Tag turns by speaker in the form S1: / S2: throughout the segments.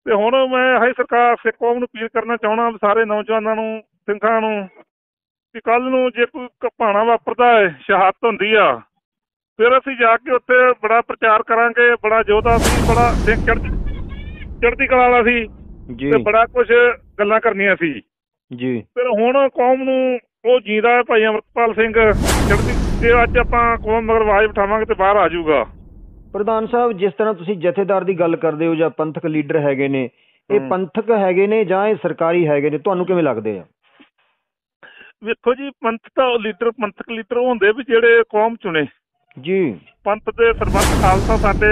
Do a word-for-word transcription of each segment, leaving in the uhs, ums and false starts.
S1: ਤੇ ਹੁਣ ਮੈਂ ਹਾਈ ਸਰਕਾਰ ਸਿੱਖ ਕੌਮ ਨੂੰ ਅਪੀਲ ਕਰਨਾ ਚਾਹੁੰਦਾ ਸਾਰੇ ਨੌਜਵਾਨਾਂ ਨੂੰ, ਸਿੰਘਾਂ ਨੂੰ, ਕਿ ਕੱਲ੍ਹ ਨੂੰ ਜੇ ਕੋਈ ਭਾਣਾ ਵਾਪਰਦਾ ਹੈ, ਸ਼ਹਾਦਤ ਹੁੰਦੀ ਆ, ਫਿਰ ਅਸੀਂ ਜਾ ਕੇ ਉੱਥੇ ਬੜਾ ਪ੍ਰਚਾਰ ਕਰਾਂਗੇ। ਬੜਾ ਯੋਧਾ ਸੀ, ਬੜਾ ਸਿੰਘ ਚੜ੍ਹਦੀ ਚੜ੍ਹਦੀ ਕਲਾ ਵਾਲਾ ਸੀ ਤੇ ਬੜਾ ਕੁਛ ਗੱਲਾਂ ਕਰਨੀਆਂ ਸੀ ਜੀ। ਫਿਰ ਹੁਣ ਕੌਮ ਨੂੰ ਉਹ ਜੀਂਦਾ ਹੈ ਭਾਈ ਅੰਮ੍ਰਿਤਪਾਲ ਸਿੰਘ ਚੜ੍ਹਦੀ, ਜੇ ਅੱਜ ਆਪਾਂ ਕੌਮ ਮਗਰ ਆਵਾਜ਼ ਉਠਾਵਾਂਗੇ ਤੇ ਬਾਹਰ ਆ ਜਾਊਗਾ।
S2: ਪ੍ਰਧਾਨ ਸਾਹਿਬ, ਜਿਸ ਤਰ੍ਹਾਂ ਤੁਸੀਂ ਜਥੇਦਾਰ ਦੀ ਗੱਲ ਕਰਦੇ ਹੋ ਜਾਂ ਪੰਥਕ ਲੀਡਰ ਹੈਗੇ ਨੇ, ਇਹ ਪੰਥਕ ਹੈਗੇ ਨੇ ਜਾਂ ਇਹ ਸਰਕਾਰੀ ਹੈਗੇ ਨੇ, ਤੁਹਾਨੂੰ ਕਿਵੇਂ ਲੱਗਦੇ ਆ?
S1: ਵੇਖੋ ਜੀ, ਪੰਥ ਤਾਂ ਲੀਡਰ ਪੰਥਕ ਲੀਡਰ ਹੁੰਦੇ ਵੀ ਜਿਹੜੇ ਕੌਮ ਚੁਣੇ
S2: ਜੀ। ਪੰਥ
S1: ਦੇ ਸਰਬੱਤ ਖਾਲਸਾ ਸਾਡੇ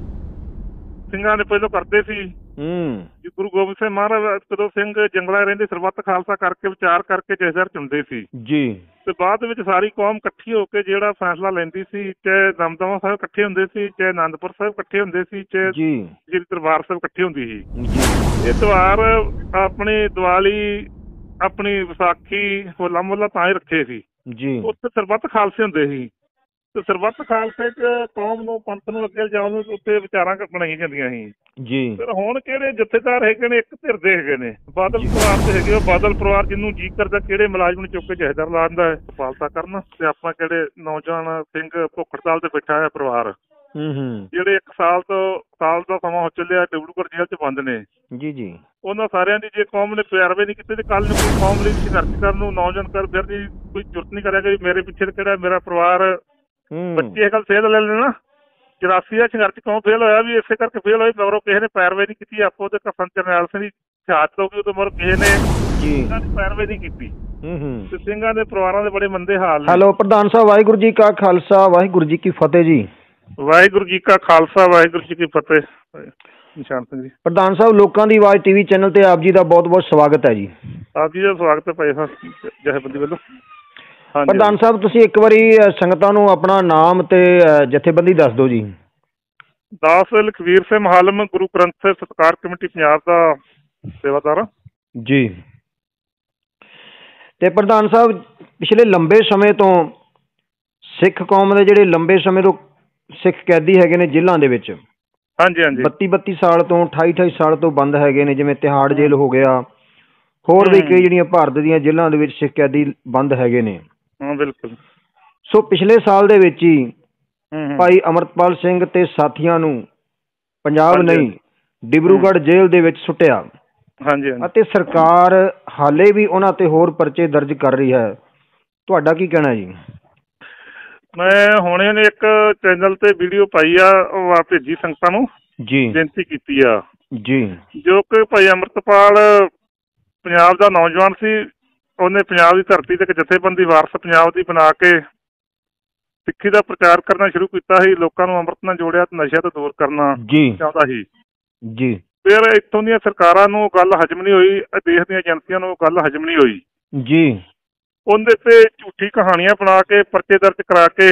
S1: ਸਿੰਘਾਂ ਨੇ ਪਹਿਲਾਂ ਕਰਦੇ ਸੀ। ਗੁਰੂ ਗੋਬਿੰਦ ਸਿੰਘ ਮਹਾਰਾਜ ਜਦੋਂ ਸਿੰਘ ਜੰਗਲਾਂ ਰਹਿੰਦੇ ਸਰਬੱਤ ਖਾਲਸਾ ਕਰਕੇ ਵਿਚਾਰ ਕਰਕੇ ਜਥੇਦਾਰ ਚੁਣਦੇ ਸੀ ਜੀ। ਤੇ ਬਾਅਦ ਵਿੱਚ ਸਾਰੀ ਕੌਮ ਇਕੱਠੀ ਹੋ ਕੇ ਜਿਹੜਾ ਫੈਸਲਾ ਲੈਂਦੀ ਸੀ, ਚਾਹੇ ਦਮਦਮਾ ਸਾਹਿਬ ਇਕੱਠੇ ਹੁੰਦੇ ਸੀ, ਚਾਹੇ ਅਨੰਦਪੁਰ ਸਾਹਿਬ ਇਕੱਠੇ ਹੁੰਦੇ ਸੀ, ਚਾਹੇ ਜਿਹੜੀ ਦਰਬਾਰ ਸਾਹਿਬ ਇਕੱਠੀ ਹੁੰਦੀ ਸੀ। ਇਹ ਤਿਉਹਾਰ ਆਪਣੀ ਦੀਵਾਲੀ, ਆਪਣੀ ਵਿਸਾਖੀ, ਹੋਲਾ ਮੁਹੱਲਾ ਤਾਂ ਹੀ ਰੱਖੇ ਸੀ ਜੀ। ਉੱਥੇ ਸਰਬੱਤ ਖਾਲਸੇ ਹੁੰਦੇ ਸੀ ਤੇ ਸਰਬੱਤ ਖਾਲਸੇ ਚ ਕੌਮ ਨੂੰ, ਪੰਥ ਨੂੰ ਅੱਗੇ ਜਾਣ ਨੂੰ ਉੱਥੇ ਵਿਚਾਰਾਂ ਬਣਾਈਆਂ ਜਾਂਦੀਆਂ ਸੀ ਜੀ। ਫਿਰ ਹੁਣ ਕਿਹੜੇ ਜਥੇਦਾਰ ਹੈਗੇ ਨੇ, ਇੱਕ ਧਿਰ ਦੇ ਹੈਗੇ ਨੇ, ਬਾਦਲ ਪਰਿਵਾਰ ਦੇ ਹੈਗੇ। ਉਹ ਬਾਦਲ ਪਰਿਵਾਰ ਜਿਹਨੂੰ ਜੀ ਕਰਦਾ ਕਿਹੜੇ ਮੁਲਾਜ਼ਮ ਨੂੰ ਚੁੱਕ ਕੇ ਜਥੇਦਾਰ ਲਾ ਦਿੰਦਾ ਹੈ ਪਾਲਤਾ ਕਰਨ, ਤੇ ਆਪਾਂ ਕਿਹੜੇ ਨੌਜਵਾਨ ਸਿੰਘ ਭੁੱਖ ਹੜਤਾਲ ਤੇ ਬੈਠਾ ਹੈ ਪਰਿਵਾਰ, ਜਿਹੜੇ ਇੱਕ ਸਾਲ ਤੋਂ ਸਾਲ ਦਾ ਸਮਾਂ ਹੋ ਚੱਲਿਆ ਡਿਬਰੂਗੜ੍ਹ ਜੇਲ੍ਹ ਚ ਬੰਦ ਨੇ ਜੀ ਜੀ। ਉਹਨਾਂ ਸਾਰਿਆਂ ਦੀ ਜੇ ਕੌਮ ਨੇ ਪੈਰਵੇ ਨਹੀਂ ਕੀਤੀ ਤੇ ਕੱਲ੍ਹ ਨੂੰ ਕੋਈ ਕੌਮ ਲਈ ਸੰਘਰਸ਼ ਕਰਨ ਨੂੰ ਨੌਜਵਾਨ ਕਰ ਫਿਰ ਦੀ ਕੋਈ ਜ਼ਰੂਰਤ ਨਹੀਂ ਕਰਿਆ ਕਿ ਮੇਰੇ ਪਿੱਛੇ ਕਿਹੜਾ ਮੇਰਾ ਪਰਿਵਾਰ, ਬੱਚੇ ਇਹ ਗੱਲ ਸੇਧ ਲੈ ਲੈਣਾ। ਚੁਰਾਸੀ ਦਾ ਸੰਘਰਸ਼ ਕਿਉਂ ਫੇਲ ਹੋਇਆ ਵੀ ਇਸੇ ਕਰਕੇ ਫੇਲ ਹੋਈ, ਮਗਰੋਂ ਕਿਸੇ ਨੇ ਪੈਰਵੇ ਨਹੀਂ ਕੀਤੀ। ਆਪੋ ਤੇ ਕਫਨ ਜਰਨੈਲ ਸਿੰਘ ਦੀ ਸ਼ਹਾਦਤ ਹੋ ਗਈ, ਉਦੋਂ ਮਗਰੋਂ ਕਿਸੇ ਨੇ ਪੈਰਵੇ ਨਹੀਂ ਕੀਤੀ ਤੇ ਸਿੰਘਾਂ ਦੇ ਪਰਿਵਾਰਾਂ ਦੇ ਬੜੇ ਮੰਦੇ ਹਾਲ ਨੇ।
S2: ਹੈਲੋ ਪ੍ਰਧਾਨ ਸਾਹਿਬ, ਵਾਹਿਗੁਰੂ ਜੀ ਕਾ ਖਾਲਸਾ, ਵਾਹਿਗੁਰੂ ਜੀ ਕੀ ਫਤਿਹ ਜੀ।
S1: ਵਾਹਿਗੁਰੂ ਜੀ ਕਾ ਖਾਲਸਾ, ਵਾਹਿਗੁਰੂ ਜੀ ਕੀ ਫਤਿਹ। ਨਿਸ਼ਾਨ ਸਿੰਘ ਜੀ।
S2: ਪ੍ਰਧਾਨ ਸਾਹਿਬ, ਲੋਕਾਂ ਦੀ ਆਵਾਜ਼ ਟੀਵੀ ਚੈਨਲ ਤੇ ਆਪ ਜੀ ਦਾ ਬਹੁਤ ਬਹੁਤ ਸਵਾਗਤ ਹੈ ਜੀ।
S1: ਆਪ ਜੀ ਦਾ ਸਵਾਗਤ ਹੈ ਭਾਈ ਸਾਹਿਬ ਜਥੇਬੰਦੀ ਵੱਲੋਂ।
S2: ਪ੍ਰਧਾਨ ਸਾਹਿਬ, ਤੁਸੀਂ ਇੱਕ ਵਾਰੀ ਸੰਗਤਾਂ ਨੂੰ ਆਪਣਾ ਨਾਮ ਤੇ ਜਥੇਬੰਦੀ ਦੱਸ ਦਿਓ ਜੀ।
S1: ਦਾਸ ਲਖਵੀਰ ਸਿੰਘ ਮਹਾਲਮ, ਗੁਰੂ ਗ੍ਰੰਥ ਸਾਹਿਬ ਸਤਿਕਾਰ ਕਮੇਟੀ ਪੰਜਾਬ ਦਾ ਸੇਵਾਦਾਰ ਜੀ।
S2: ਤੇ ਪ੍ਰਧਾਨ ਸਾਹਿਬ, ਪਿਛਲੇ ਲੰਬੇ ਸਮੇਂ ਤੋਂ ਸਿੱਖ ਕੌਮ ਦੇ ਜਿਹੜੇ ਲੰਬੇ ਸਮੇਂ ਤੋਂ ਸਿੱਖ ਕੈਦੀ ਹੈਗੇ ਨੇ ਜੇਲ੍ਹਾਂ ਦੇ ਵਿੱਚ,
S1: ਹਾਂਜੀ ਹਾਂਜੀ,
S2: ਬੱਤੀ ਬੱਤੀ ਸਾਲ ਤੋਂ ਅਠਾਈ ਅਠਾਈ ਸਾਲ ਤੋਂ ਬੰਦ ਹੈਗੇ ਨੇ, ਜਿਵੇਂ ਤਿਹਾੜ ਜੇਲ੍ਹ ਹੋ ਗਿਆ, ਹੋਰ ਵੀ ਕਈ ਜਿਹੜੀਆਂ ਭਾਰਤ ਦੀਆਂ ਜੇਲ੍ਹਾਂ ਦੇ ਵਿੱਚ ਸਿੱਖ ਕੈਦੀ ਬੰਦ ਹੈਗੇ ਨੇ।
S1: ਹਾਂ ਬਿਲਕੁਲ।
S2: ਸੋ ਪਿਛਲੇ ਸਾਲ ਦੇ ਵਿੱਚ ਹੀ ਭਾਈ ਅੰਮ੍ਰਿਤਪਾਲ ਸਿੰਘ ਤੇ ਸਾਥੀਆਂ ਨੂੰ ਪੰਜਾਬ ਨਹੀਂ ਡਿਬਰੂਗੜ੍ਹ ਜੇਲ੍ਹ ਦੇ ਵਿੱਚ ਸੁੱਟਿਆ
S1: ਹਾਂਜੀ
S2: ਅਤੇ ਸਰਕਾਰ ਹਾਲੇ ਵੀ ਉਹਨਾਂ ਤੇ ਹੋਰ ਪਰਚੇ ਦਰਜ ਕਰ ਰਹੀ ਹੈ। ਤੁਹਾਡਾ ਕੀ ਕਹਿਣਾ ਜੀ?
S1: ਮੈਂ ਹੁਣੇ ਨੇ ਇੱਕ ਚੈਨਲ ਤੇ ਵੀਡੀਓ ਪਾਈ ਆ, ਉਹ ਆ ਭੇਜੀ ਸੰਗਤਾਂ ਨੂੰ ਜੀ, ਬੇਨਤੀ ਕੀਤੀ ਆ ਜੀ, ਜੋ ਕਿ ਭਾਈ ਅੰਮ੍ਰਿਤਪਾਲ ਪੰਜਾਬ ਦਾ ਨੌਜਵਾਨ ਸੀ। ਉਹਨੇ ਪੰਜਾਬ ਦੀ ਧਰਤੀ ਤੇ ਇੱਕ ਜਥੇਬੰਦੀ ਵਾਰਸ ਪੰਜਾਬ ਦੀ ਬਣਾ ਕੇ ਸਿੱਖੀ ਦਾ ਪ੍ਰਚਾਰ ਕਰਨਾ ਸ਼ੁਰੂ ਕੀਤਾ ਸੀ। ਲੋਕਾਂ ਨੂੰ ਅੰਮ੍ਰਿਤ ਨਾਲ ਜੋੜਿਆ ਤੇ ਨਸ਼ਿਆਂ ਤੋਂ ਦੂਰ ਕਰਨਾ ਚਾਹੁੰਦਾ ਸੀ ਜੀ। ਫਿਰ ਇੱਥੋਂ ਦੀਆਂ ਸਰਕਾਰਾਂ ਨੂੰ ਗੱਲ ਹਜ਼ਮ ਨਹੀਂ ਹੋਈ, ਦੇਸ਼ ਦੀਆਂ ਏਜੰਸੀਆਂ ਨੂੰ ਗੱਲ ਹਜ਼ਮ ਨਹੀਂ ਹੋਈ ਜੀ। ਉਹਦੇ ਤੇ ਝੂਠੀ ਕਹਾਣੀਆਂ ਬਣਾ ਕੇ ਪਰਚੇ ਦਰਜ ਕਰਾ ਕੇ